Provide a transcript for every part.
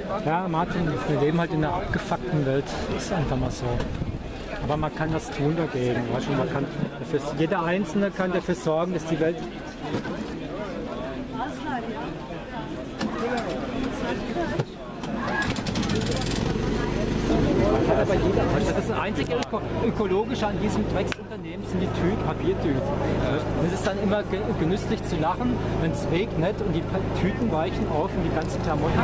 Ja, Martin, wir leben halt in einer abgefuckten Welt. Ist einfach mal so. Aber man kann was tun dagegen. Weißt du? Man kann dafür, jeder Einzelne kann dafür sorgen, dass die Welt... Das ist das einzige Ökologische an diesem Drecksunternehmen sind die Papiertüten. Es ist dann immer genüsslich zu lachen, wenn es regnet und die Tüten weichen auf und die ganzen Klamotten.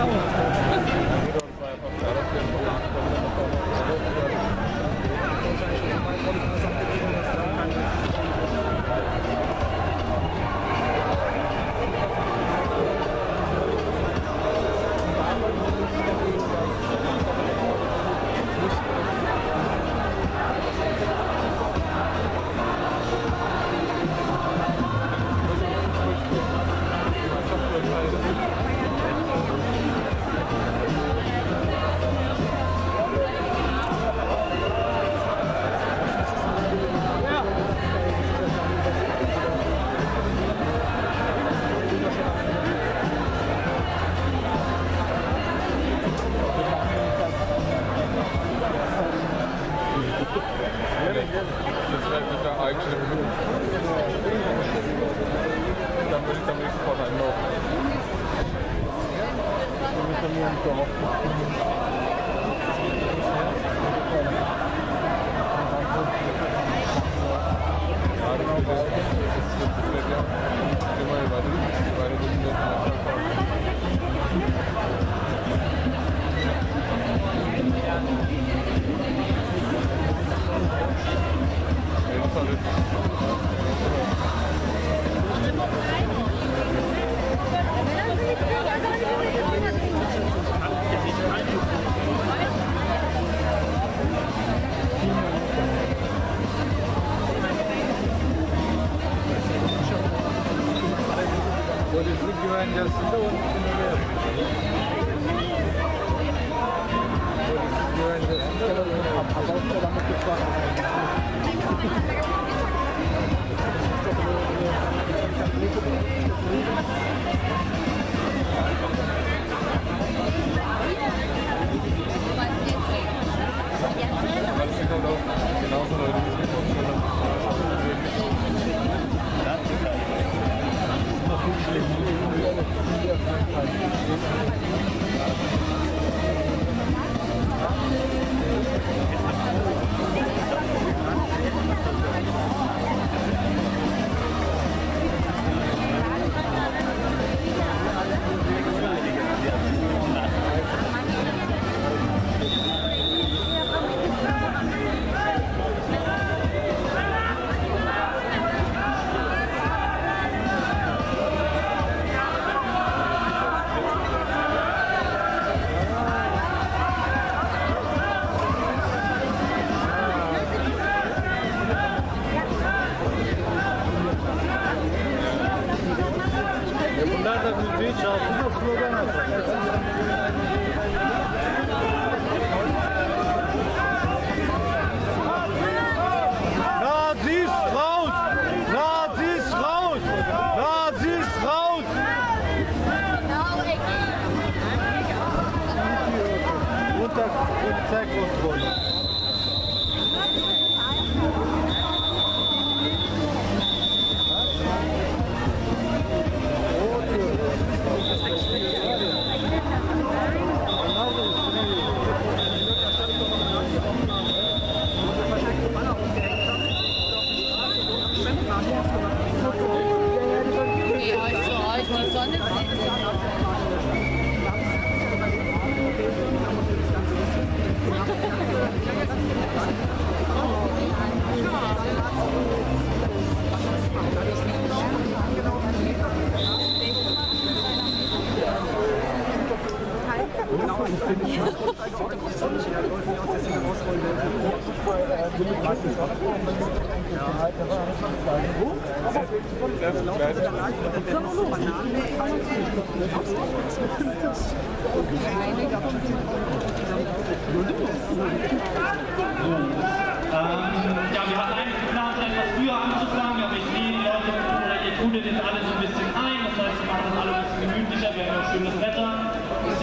Ja, wir hatten eigentlich geplant, etwas früher anzufangen, aber ich sehe die Leute, oder ihr tutet jetzt alle so ein bisschen ein, das heißt, wir machen das alle ein bisschen gemütlicher, wir haben ja schönes Wetter, ist ja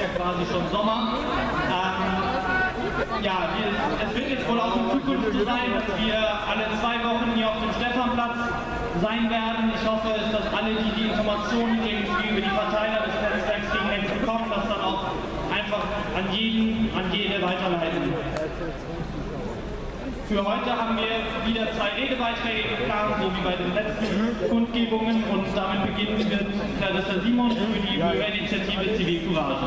quasi schon Sommer. Ja, es wird jetzt wohl auch in Zukunft so sein, dass wir alle 2 Wochen hier auf dem Stephanplatz sein werden. Ich hoffe, dass alle, die die Informationen irgendwie über die Verteiler des Netzwerks gegen Rechts bekommen, das dann auch einfach an jede weiterleiten. Für heute haben wir wieder 2 Redebeiträge geplant, so wie bei den letzten Kundgebungen, und damit beginnen wird Clarissa Simon für die Bürgerinitiative Zivilcourage.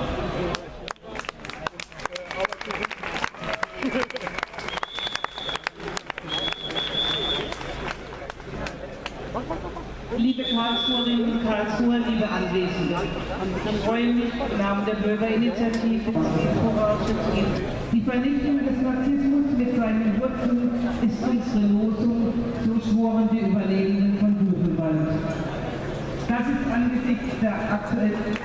Liebe Karlsruherinnen und Karlsruher, liebe Anwesende, ich freue mich, im Namen der Bürgerinitiative Zivilcourage zu Ihnen. Die Vernichtung des Narzissmus mit seinen Wurzeln ist unsere Losung, so schworen die Überlebenden von Buchenwald. Das ist angesichts der aktuellen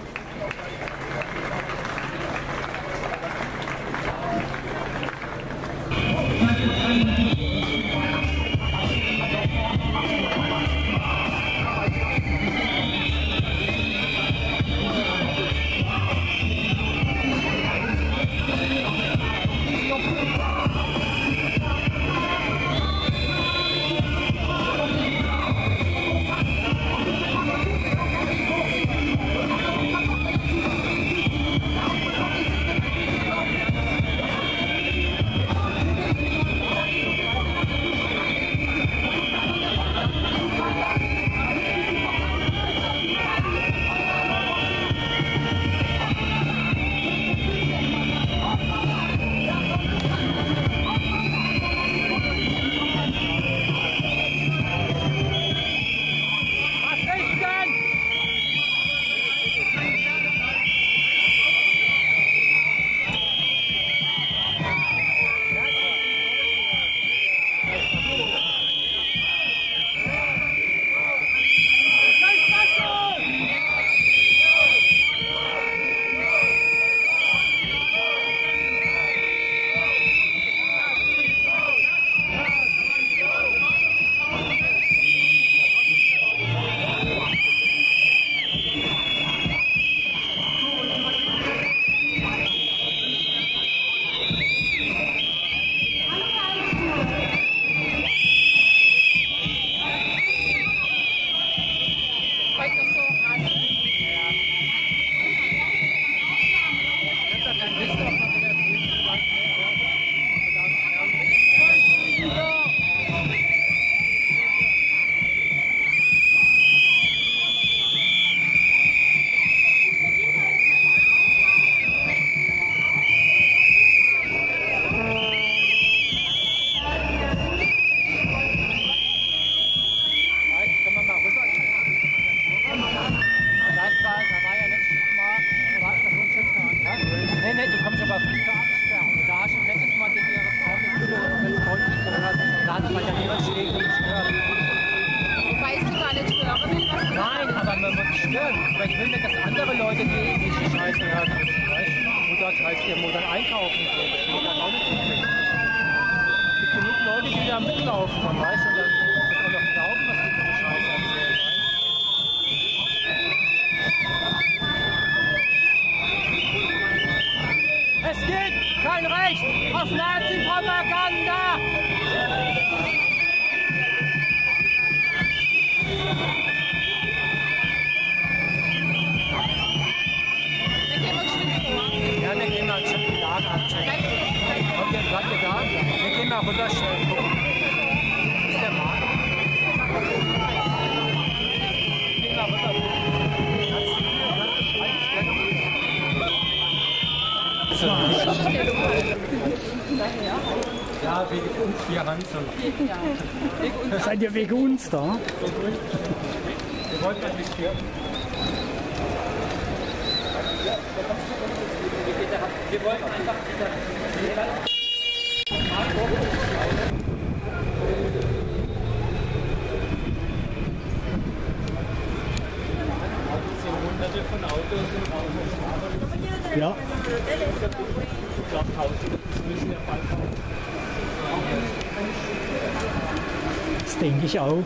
Ja, wegen uns vier Hanseln. Seid ihr wegen uns da? Wir wollten das nicht stören. Wir wollten einfach Hunderte von Autos und Autos. Ja. Ich glaube, Tausende müssen ja bald kommen. Das denke ich auch.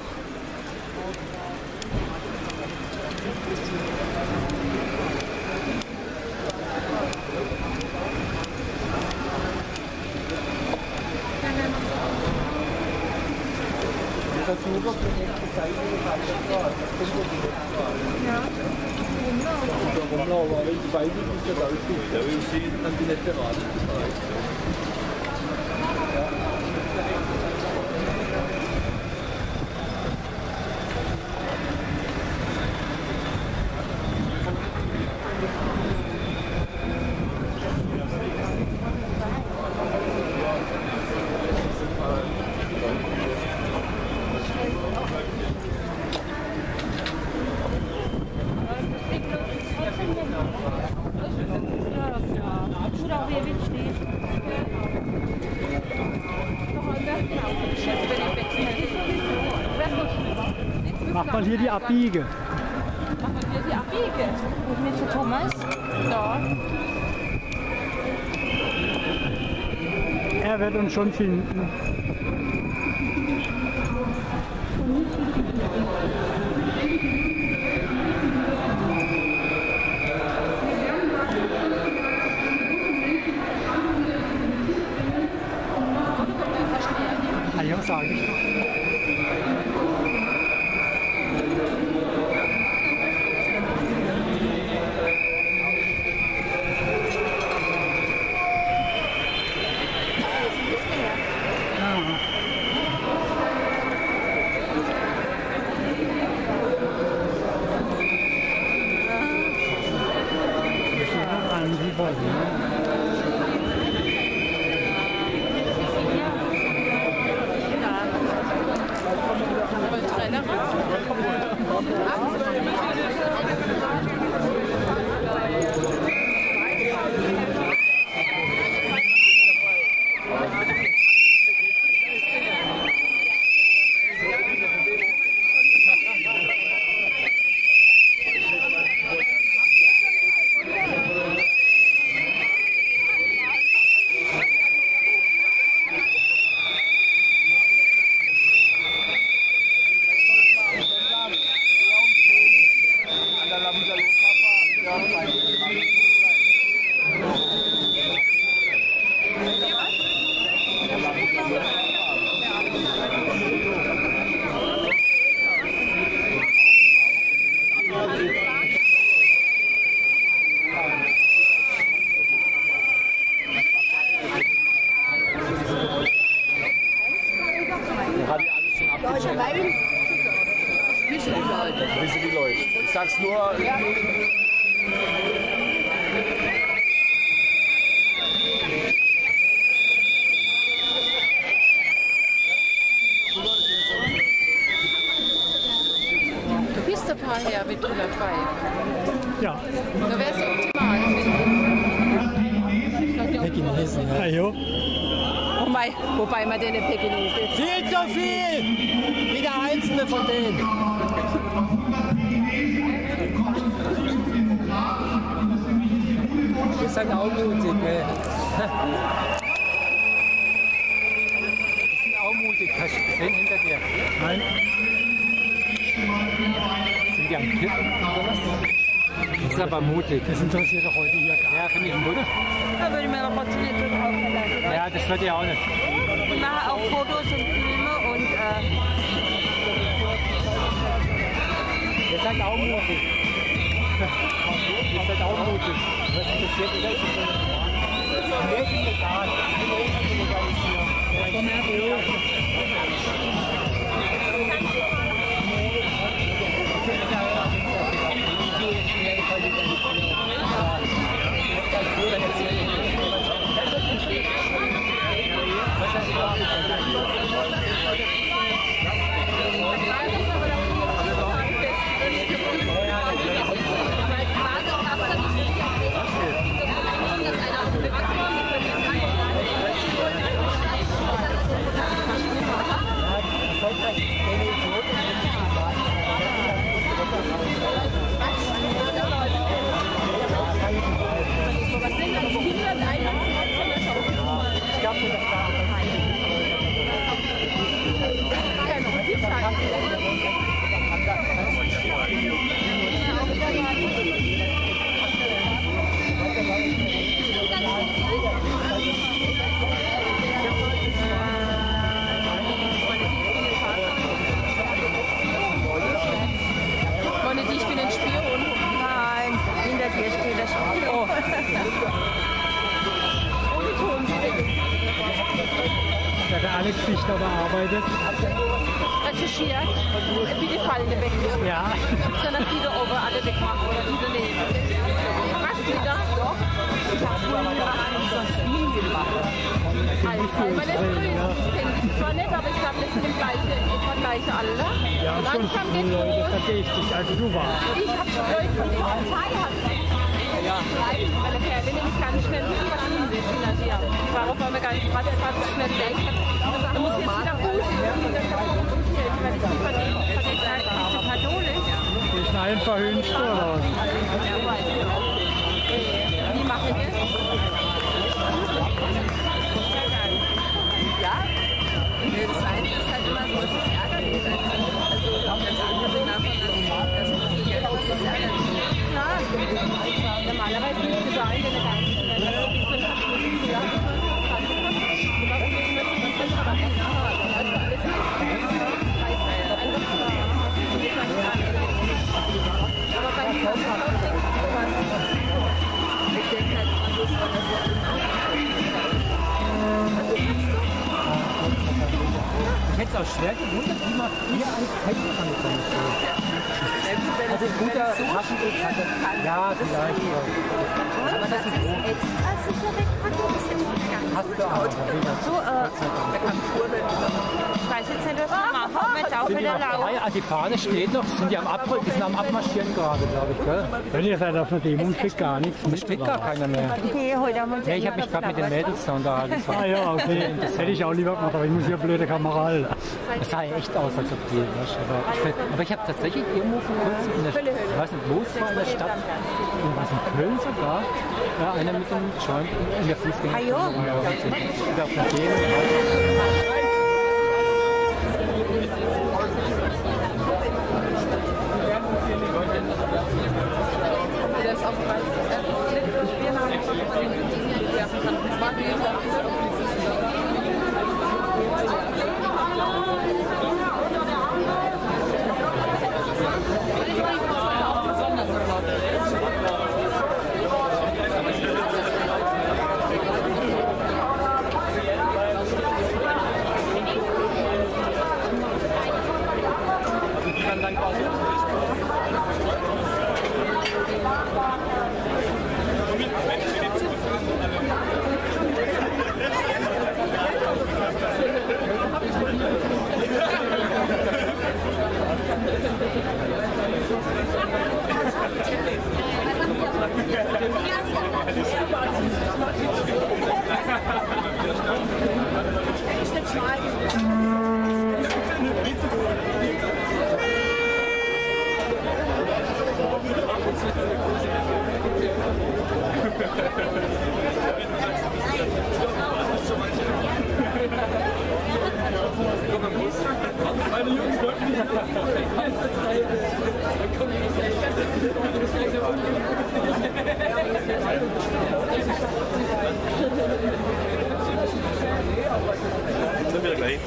Mach mal hier die Abbiege. Machen wir hier die Abbiege. Und mit für Thomas? Da. Er wird uns schon finden. Ah ja, sage ich doch. Wissen die Leute. Ich sag's nur. Ja. Du bist ein paar her mit 102. Ja. Da wäre es optimal, finde ich. Pekinesen, ja. Ja, jo. Oh mein, wobei man den Pekinese. Viel zu viel! Wie der einzelne von denen. Das ist halt auch mutig, ne? Die sind auch mutig. Hast du gesehen hinter dir? Nein. Sind die am Kippen oder was? Das ist aber mutig. Das interessiert doch heute hier gar Ja, finde ich gut. Da würde ich mir aber trotzdem nicht drüber aufverlassen. Ja, das wird ja auch nicht. Ich mache auch Fotos und Filme und Ihr seid auch mutig. Ihr seid auch mutig. Was interessiert ihr das? Mir ist es egal. Komm her, Kinder Geschichte bearbeitet? Recherchiert, wie die Fallen weg sind. Ja. Dann das wieder oben alle wegmachen oder die daneben. Was wieder? Doch. Ich hab's wohl nie gemacht. Also, weil es grün kenne ich zwar nicht, aber ich glaube, das sind etwa gleiche Alter. Ja, Und schon langsam viele geht's Leute, los. verstehe ich dich, also du warst. Ich habe schon Leute von der Partei weil der Kerl nämlich ganz schnell verschieden ist in der Tier. Ich war auf einmal ganz ratzfatz schnell weg. Da muss jetzt wieder Fuß. Weil ich die verdient habe, ich bin katholisch. Ich bin einfach hünscht oder was? Wie mache ich das? Ja, das Einzige ist halt immer so, es ist ärgerlich. Also ganz andere sind davon, dass es ärgerlich ist. Klar, normalerweise müsste sein, wenn der ganze so ein Verschluss ja, aber bei mir ich denke halt, Ich hätte es auch schwer gewundert, wie man hier an Technik angekommen ist. Also ein guter Taschentuch hatte. Ja, vielleicht. aber das ist extra sicher wegpacken, das hätte ich gar nicht Hast du auch. so, da kann kurbeln. Ich weiß jetzt nicht, was wir machen, ob wir jetzt auch wieder laufen. Die Fahne steht noch, die sind am Abmarschieren gerade, glaube ich, gell? Wenn ihr seid auf einer Demo und kriegt gar nichts Es mit. steht gar keiner mehr. Nee, heute haben wir uns Ja, ich habe mich gerade mit den Mädels da unterhalten. Ah ja, okay. Das hätte ich auch lieber gemacht, aber ich muss ja blöde Kamera halten. Es sah ja echt aus, als ob die, weißt, aber ich habe tatsächlich irgendwo vor kurzem in der, ich weiß nicht, wo es war in der Stadt, was in Köln sogar, ja, einer mit dem Joint in der Fußgängerzone rumgelaufen sind. Wieder auf der Demo. Sind wir gleich?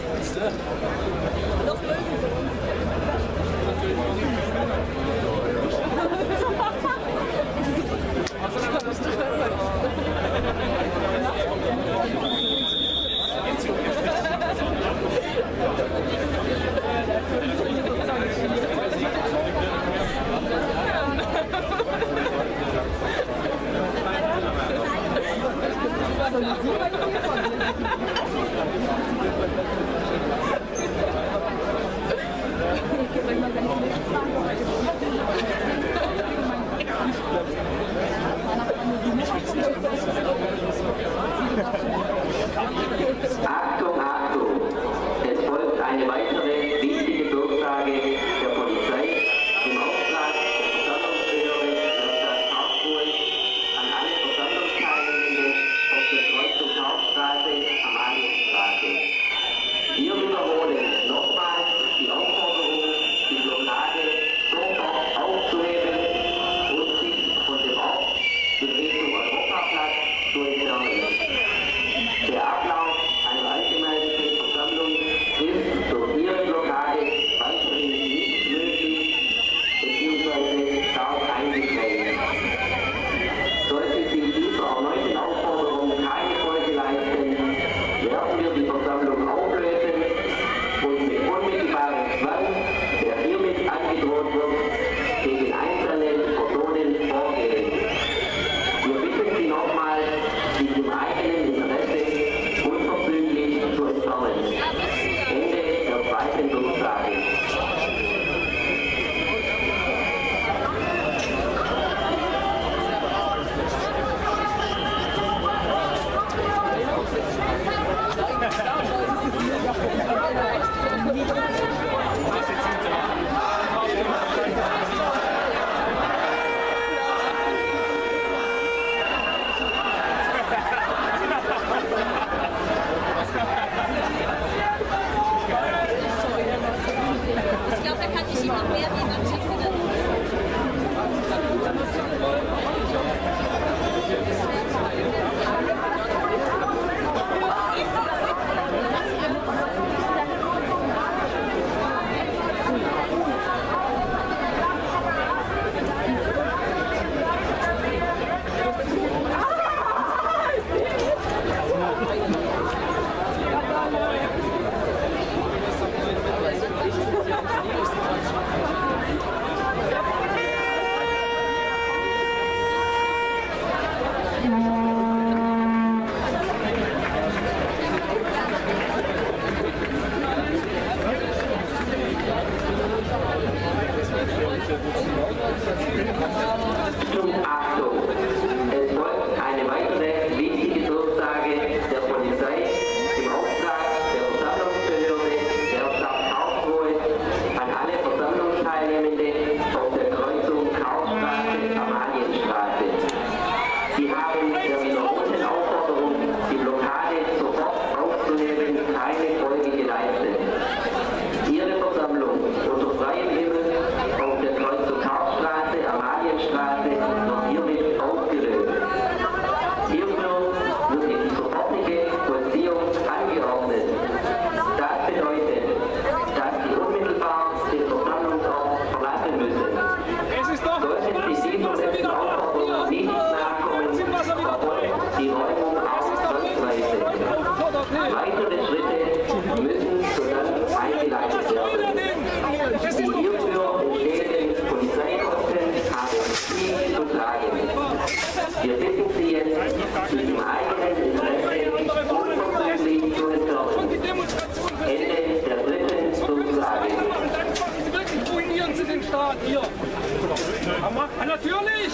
Natürlich!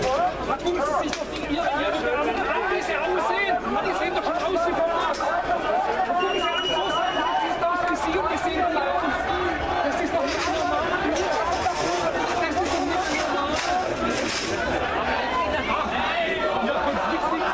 Da gucken Sie sich doch Ihre Anwesen aussehen. Die sehen doch schon aus wie vom Mars. Da gucken Sie an, so sein, das sieht aus wie Sie und die sehen wie aus. Das ist doch nicht normal. Das ist doch nicht normal. Ja, Konflikt liegt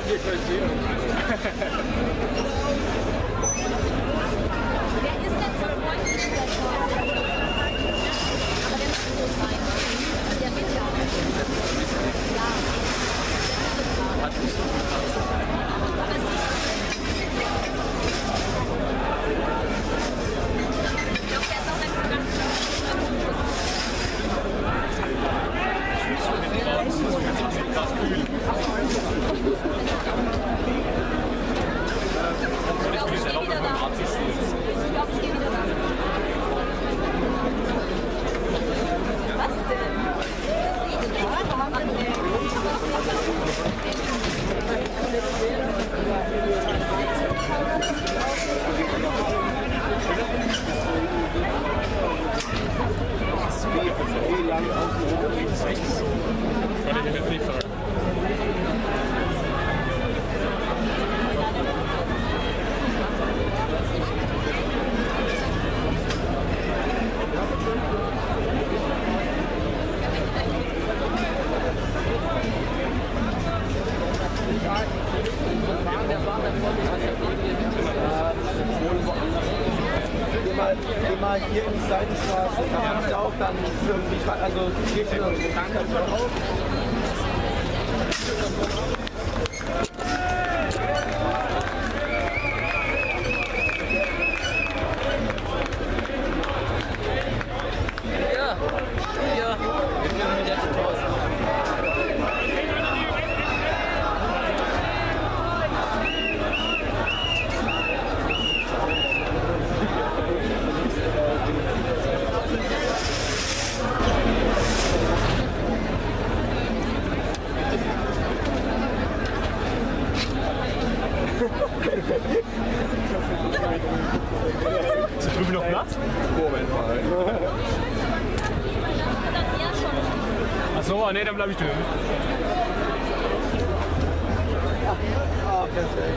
haben wir gleich sehen. Wer ist denn so freundlich der Thorsten? Aber der muss so sein. Der wird ja auch. Ja. Hat nicht so viel Platz. Aber es ist ich glaube, der ist auch nicht so ganz Geh mal hier in die Seitenstraße, da kannst du auch dann irgendwie, also hier steht uns Danke drauf. Ja, wir filmen jetzt Thorsten. Ist da drüben noch Platz? Moment mal. Achso, nee, dann bleib ich drin. Ah, perfekt.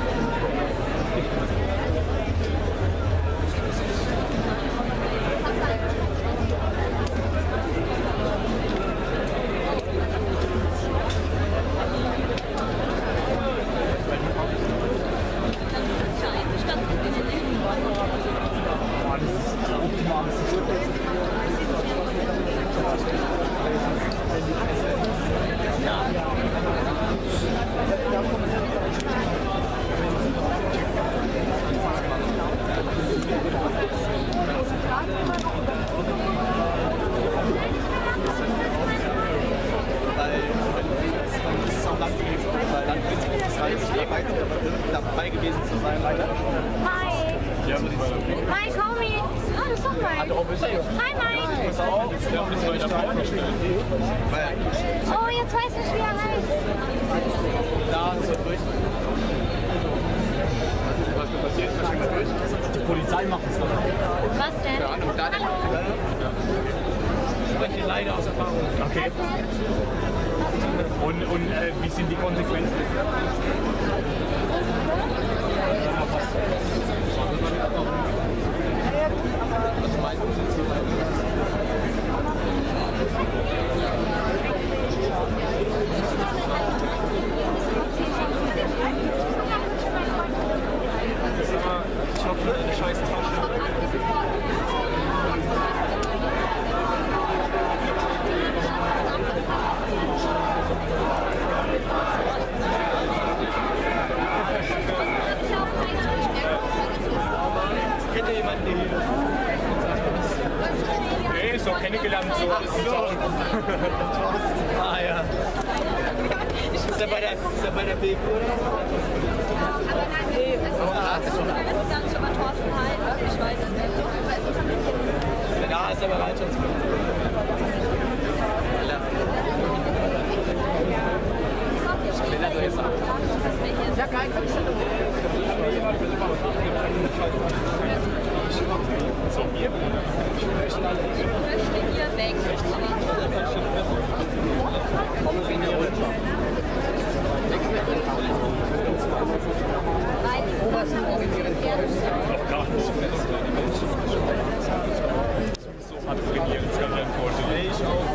Dabei gewesen zu sein, leider. Hi. Ja, muss ich weiter. Hi, Komi. Ah, das ist doch Mike. Hi, Mike. Ja, ein bisschen weiter vorne stellen. Oh, jetzt weiß ich, wie er heißt. Da ist er durch. Was ist passiert? Was ist durch? Die Polizei macht es doch. Was denn? Hallo. Ich spreche leider aus Erfahrung. Okay. Und wie sind die Konsequenzen? Ich hoffe, eine scheiß Tasche. Kennt ihr jemanden, der hier Nee, so kennengelernt. So. Ah ja. Ist er bei der BP, oder? Nee, das ist gar nicht über Thorsten heißt. Ich weiß es nicht. Ja, ist er bereit schon zu kommen. Ja, geil. So, hier. Ich möchte hier weg. Weil die gesagt haben, dass es gefährlich ist. Noch gar nicht. So hat Regierungskanzlerin vorgelegt. Ich auch.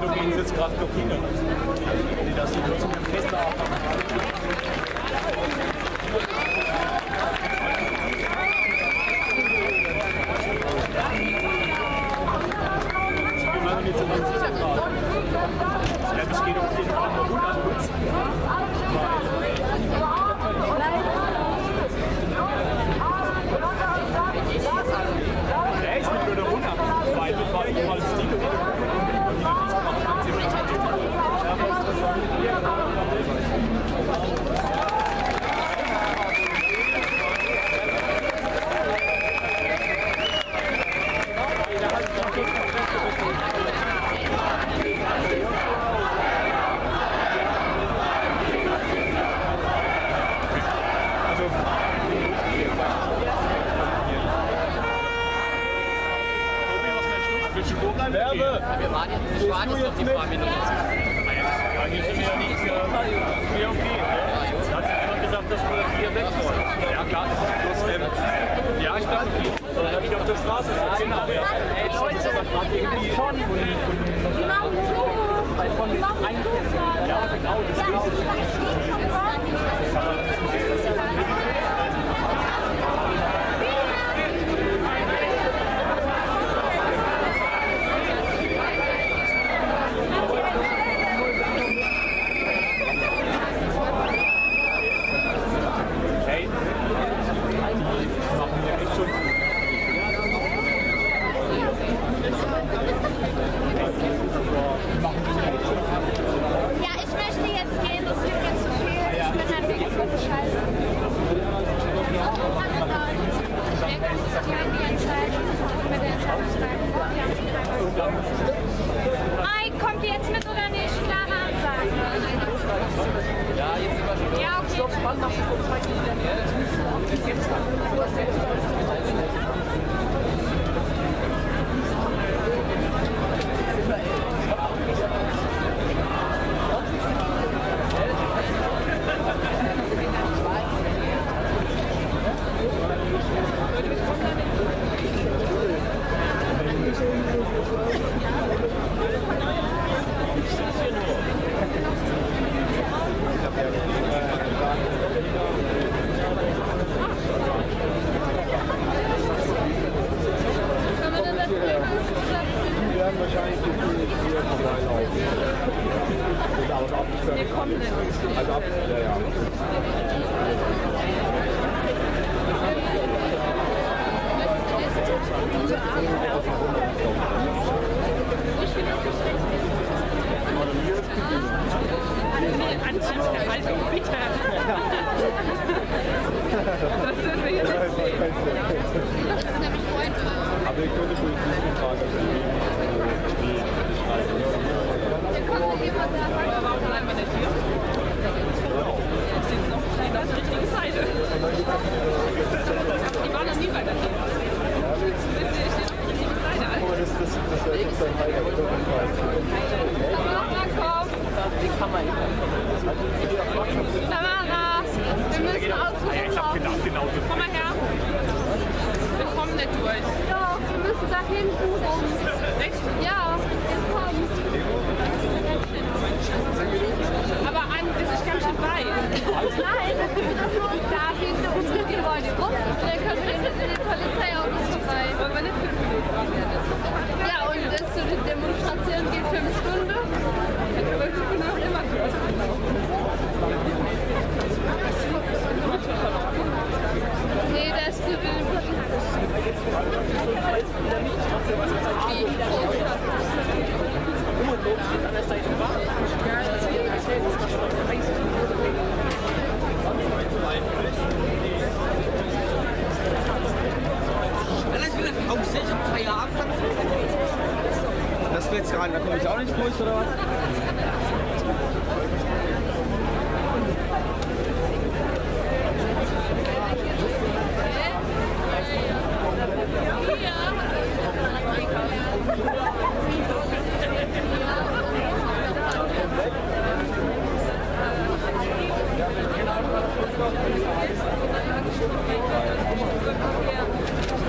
du gehen jetzt gerade noch hin. Die das hier zum Fest ich bin mir nicht so ganz sicher gerade. Ja, das geht auf jeden Fall mal runter. Der ist nicht nur runter, weil das war nicht mal das Stil. Werbe! Wir waren jetzt noch die 2 Minuten. Eigentlich sind wir ja nicht mehr okay. Du hast ja schon gesagt, dass wir hier weg sollen. Ja klar, ja, ich dachte, dann habe ich auf der Straße sitzen. Genau. Ey, Leute, das ist aber gerade irgendwie von ja, genau, das ist Mike, kommt ihr jetzt mit oder nicht? Klare Ansage. Ja, jetzt sind wir schon. Ja, okay. Stopp, wann machst du so zwei Tamara, wir müssen aussuchen. Komm mal her. Wir kommen nicht durch. Doch, wir müssen da hinten rum. Echt? Ja, wir kommen. Aber das ist ganz schön weit. Nein, das ist nur da hinten unsere Gebäude rum. Dann können wir in den Polizeiautos vorbei. Wollen wir nicht 5 Minuten machen? Ja, und das so die Demonstration geht 5 Stunden. Ich bin noch immer durch. Nee, das ist für den Das wird jetzt rein, da komme ich auch nicht durch, oder was?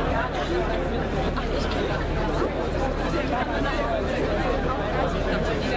Ja.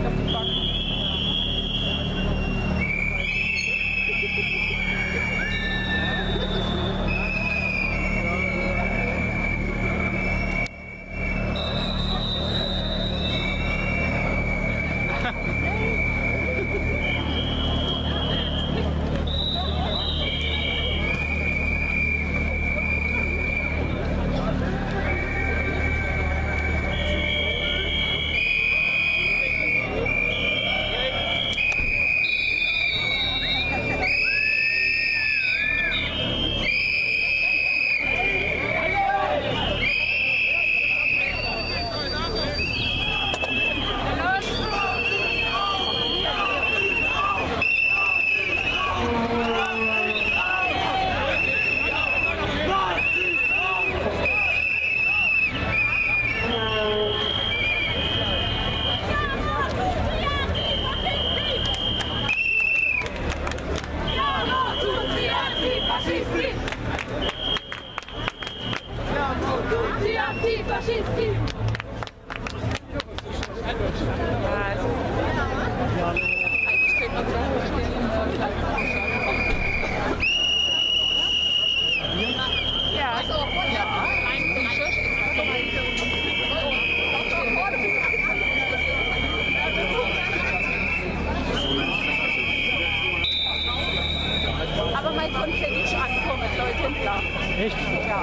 Aber mein Konflikt ist angekommen, Leute, klar. Echt? Ja.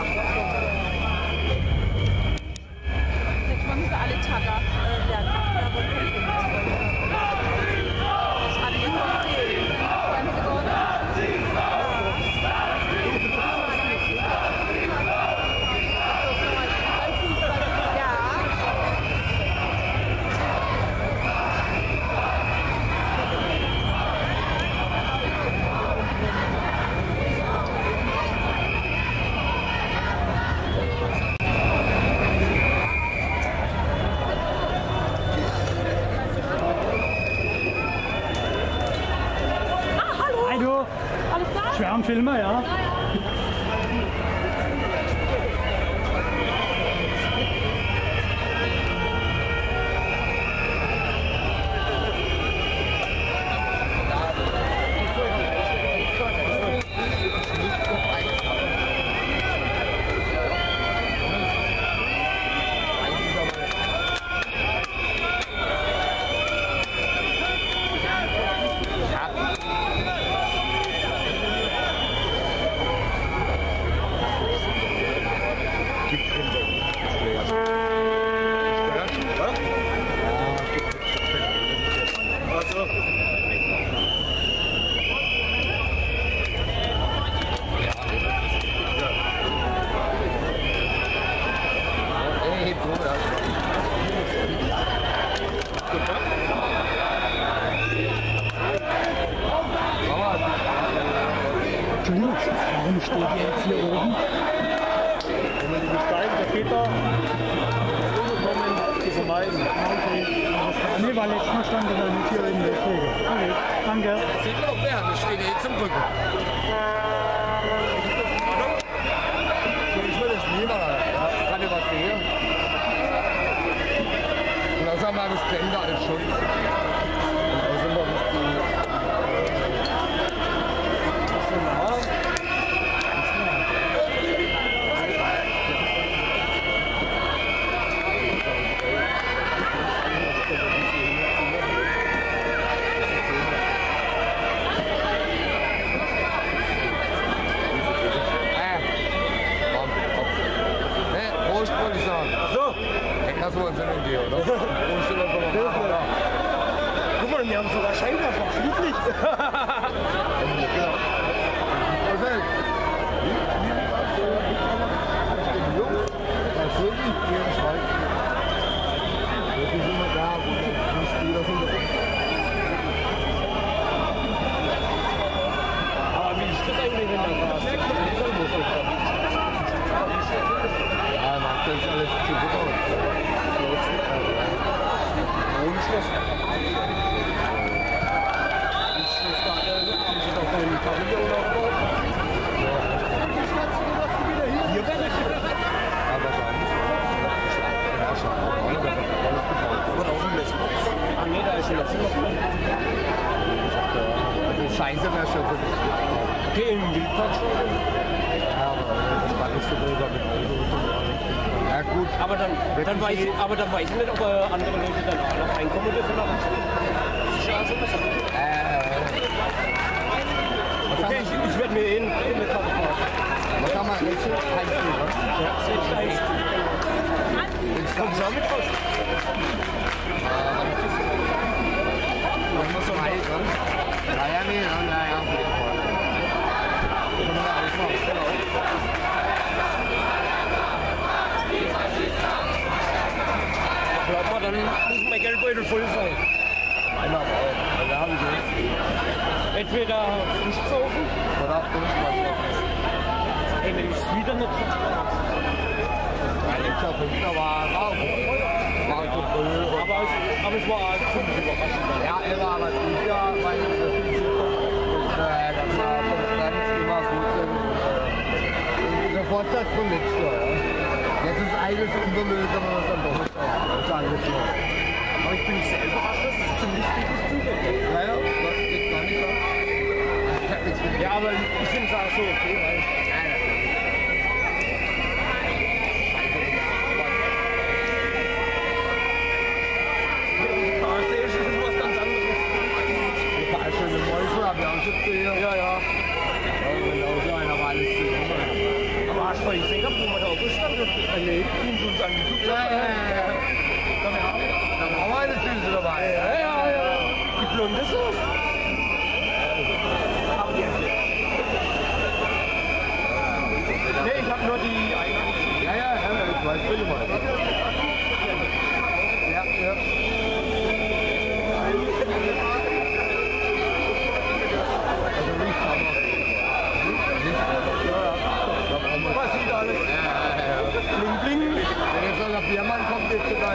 Jetzt müssen sie alle Tagger lernen. Das ist angekommen. Schwärmfilmer, ja. Warum steht ihr jetzt hier oben? Wenn man diese Steine, der Peter, umgekommen zu vermeiden. Okay. Nee, weil letztes Mal stand er nicht hier oben, deswegen. Okay, danke. Das sieht man auch wer, wir stehen jetzt im Rücken. Ich will das nie machen. Kann ich was sehen? Und dann haben wir das Bänder als Schutz. Und da sind wir bis die... Lassen wir uns in den Gehen, oder? Guck mal, wir haben sogar Scheinwerfer, Flutlicht. Aber wie ist das eigentlich, wenn der Gas ist? Ja, macht das alles zu gut aus. Schluss. trotzdem noch drin. Also Scheiße wäre schon so. Okay, im Wildpark schon. Ja, aber das war nicht so drüber mit Autos. Ja gut. Aber dann weiß ich nicht, ob andere Leute dann auch noch reinkommen dürfen. Okay, ich werde mir eine Karte machen. Was haben wir? Welche? Heimspiel, was? Ja, das ist Heimspiel. Komm schon mit raus. Was soll das dran? Ja, nee, ja, auf jeden Fall. Können wir alles machen. Genau. Glaub mal, dann muss mein Geldbeutel voll sein. Meiner aber auch. Da habe ich nichts. Entweder Fischzaufen oder Dunstkreis. Ey, wenn ich es wieder nicht verstehe. Ja, ich glaube, war so voll. Aber es war ziemlich überraschend. Ja, er war aber gut, ja, weil das das war ganz immer gut sind. Sofort das von nichts, ja. Jetzt ist alles unbemüht, aber was dann doch nicht auf. Das ist alles noch. Aber ich bin sehr überrascht, dass es ziemlich viel zugeht. Ja, ja, das geht gar nicht auf. Ja, aber ich finde es auch so okay, weil... Ja, ja. Genau so einer war alles zu. Aber hast du gesehen, wo wir da aufgestanden sind? Nee, die uns angeguckt haben. Ja. Da haben wir eine Süße dabei. Ja. Die blonde so. Nee, ich hab nur die eine. Ja, ich weiß, bitte mal. Ja. Was sieht alles? Bling, bling. Wenn jetzt noch der Biermann kommt, jetzt sogar.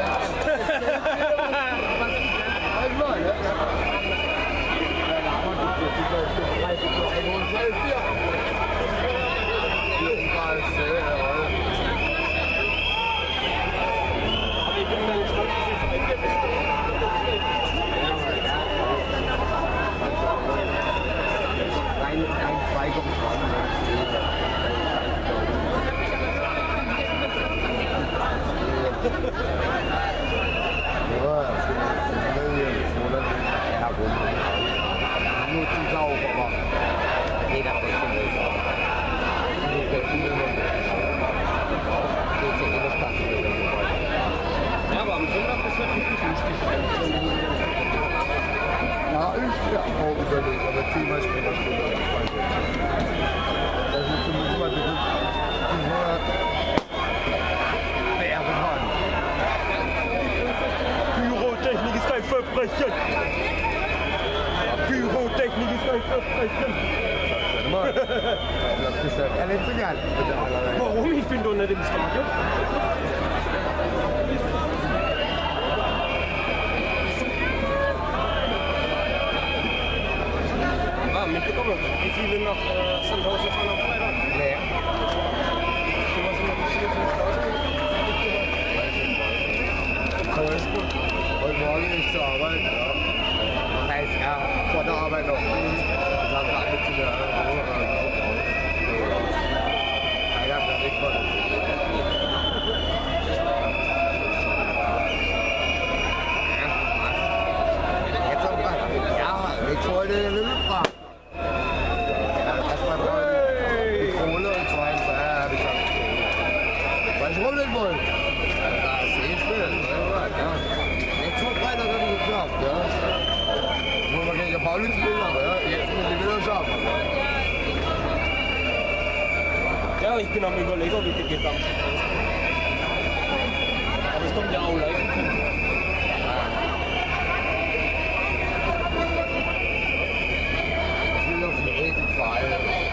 Nur zum Saufen, aber jeder hat schon nicht. Ja, aber am Sonntag ist das wirklich wichtig. Ja, ist ja auch überlegt, aber 10 Mal später steht das nicht. Das ist zumindest mal ein bisschen Werbung. Pyrotechnik ist ein Verbrechen. Pyrotechnik ist ein Verbrechen. Warum? Ich bin doch nicht im Stadion. Mitbekommen, wie viele nach Sandhausen fahren am Freitag? Nee. Was sind noch 4.000? Alles gut. Heute Morgen nicht zur Arbeit, ja. Das heißt, ja, vor der Arbeit noch. Dann war alle zu der Freitag, das ist voll. Jetzt am Freitag. Ja, ich wollte den Limit fragen. Rollen wollen. Ja, sehr schön. Ja. Jetzt noch weiter dann geschafft, ja. Wo wir gegen Pauli spielen, aber ja, jetzt müssen wir wieder schaffen. Ja, ich bin am Überlegen, wie die geht. Aber es kommt ja auch live. Ich will auf jeden Fall.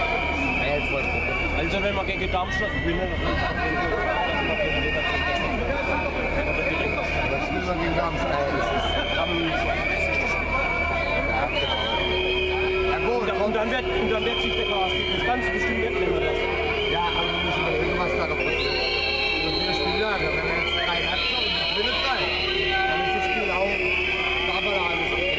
Also wenn wir gegen Darmstadt gewinnen, dann spielen wir gegen Darmstadt. Das ist am und dann wird sich der Glasdick das ganz bestimmt mitnehmen lassen. Ja, aber wir müssen überlegen, was da noch passiert. Über 4 Spiele, wenn wir jetzt 3 Halbzeit und wir gewinnen 3, dann ist das Spiel auch, da haben wir alles.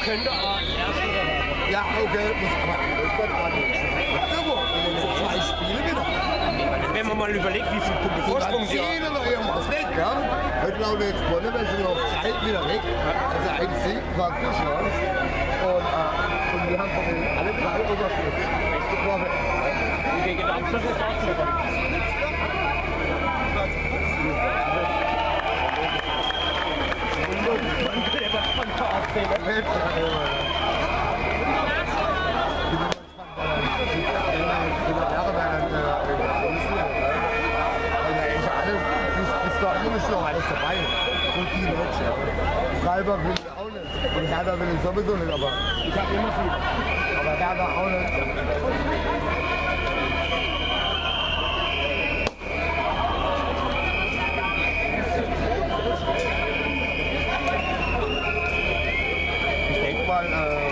könnte auch erst oder Ja, okay, aber Ingolstadt war nicht so 2 Spiele wieder. wenn man mal überlegt, wie viel Punkte Vorsprung die haben. Noch irgendwas weg, ja? Heute glaube ich jetzt gewonnen, wenn sie noch Zeit wieder weg. Also ein Sieg praktisch, ja. Und wir haben von den alle 3 Oberschluss. Und gegen Darmstadt ist auch clever. Alles dabei. Und die Match, ja. Freiburg will ich auch nicht. Und Hertha will ich sowieso nicht, aber ich habe immer viel. Aber Hertha auch nicht. Ich denke mal,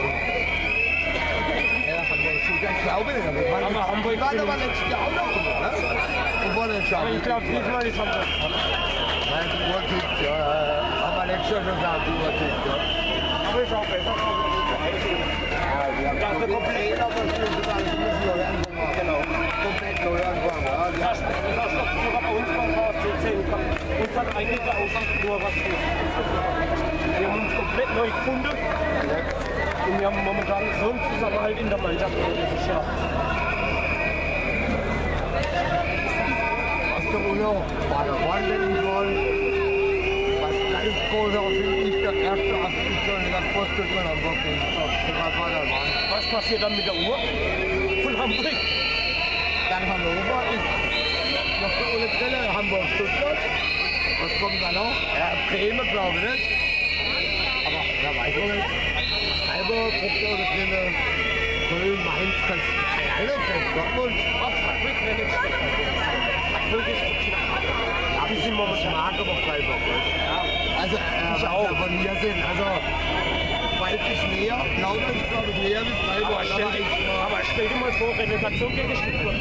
ich glaube nicht, aber Hamburg war aber letztes Jahr auch noch, ne? Und wollen schauen. Aber ich glaube, diesmal ist Hamburg. Nein, die Uhr tickt, ja. Haben wir letztes Jahr schon gesagt, die Uhr tickt, ja. Aber ist auch besser. Ja, wir haben das komplett, aber es müssen alles neu anfangen. Genau. Komplett neu anfangen, ja. Das ist sogar bei uns beim KSC 10. Uns hat eigentlich der Aussicht nur was für. Wir haben uns komplett neu gefunden. Und wir haben momentan so einen Zusammenhalt in der Mannschaft. Das ist ja. Uno war der Wanderungsball. Was ganz großer finde ich, der erste Aktion, das kostet man am Wochenende. Was passiert dann mit der Uhr von Hamburg? Dann Hannover ist noch der ohne Zelle, Hamburg-Stuttgart. Was kommt da noch? Ja, Bremen glaube ich nicht. Aber da weiß ich nicht. Freiburg, Bruckner ohne Zelle, Köln, Mainz, kannst du alle kennen. Dortmund. Die sind momentan mag aber Freiburg. Also, was wir von hier sind, also deutlich näher, glaube ich, näher mit Freiburg. Aber stell dir mal vor, Relegation gegen Stuttgart.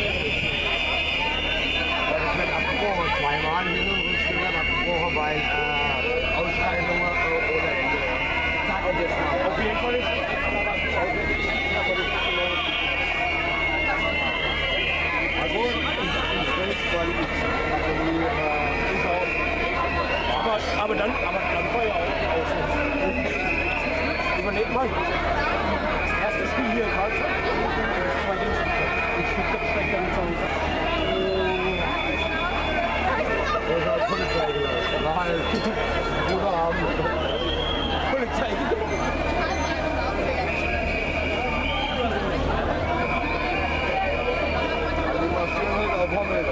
Das wird abgebrochen, 2 Mal hin und rück wird abgebrochen, weil Ausschreibungen oder Auf jeden Fall ist aber dann war ja auch aus. Überleg mal. Das erste Spiel hier in Karlsruhe. Das zweite in Stuttgart. In Stuttgart steigt dann zu Hause. Das ist halt Polizei gelassen. Nein, guter Abend. Polizei. Die marschieren halt auf Hommel.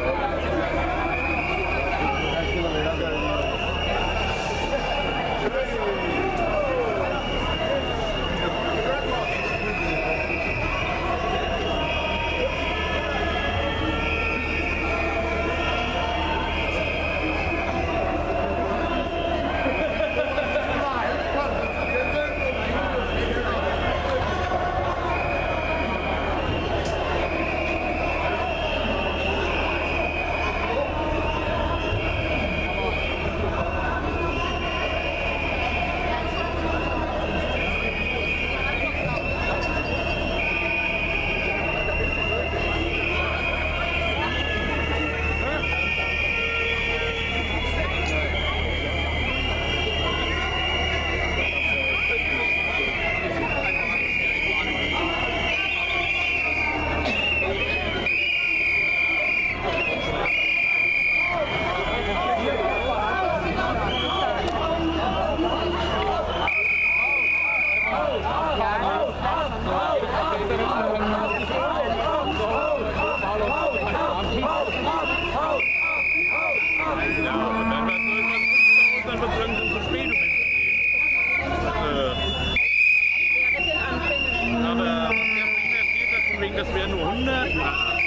Das wäre nur 100. Das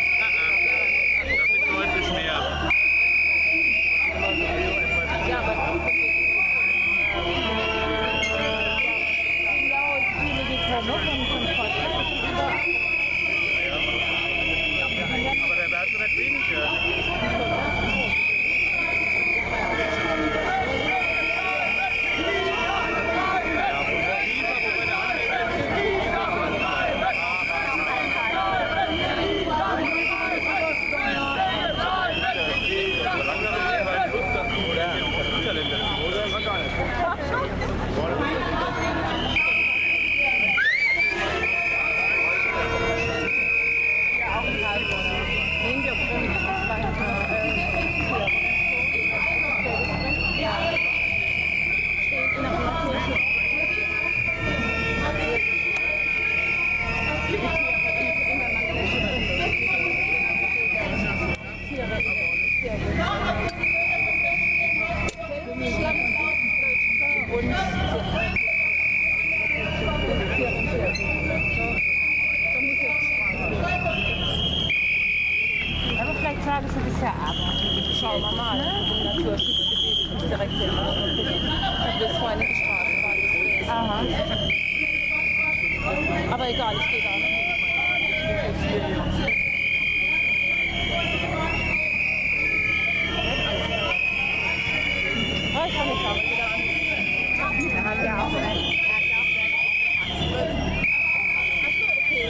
sind deutlich mehr. Aber der wird so nicht weniger. Ja, Schauen wir mal. Naturschutzgebiet ist direkt hier. Ich habe das vorhin die Straße war. Aha. Aber egal, ich gehe da. Oh, ich kann mich auch wieder an. Da haben wir auch einen. Achso, okay.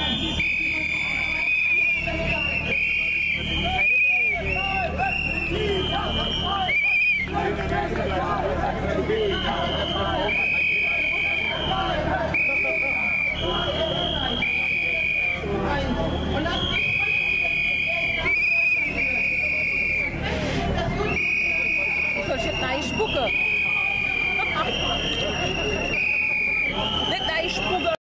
Ich soll jetzt rein spucken. Nicht rein spucken.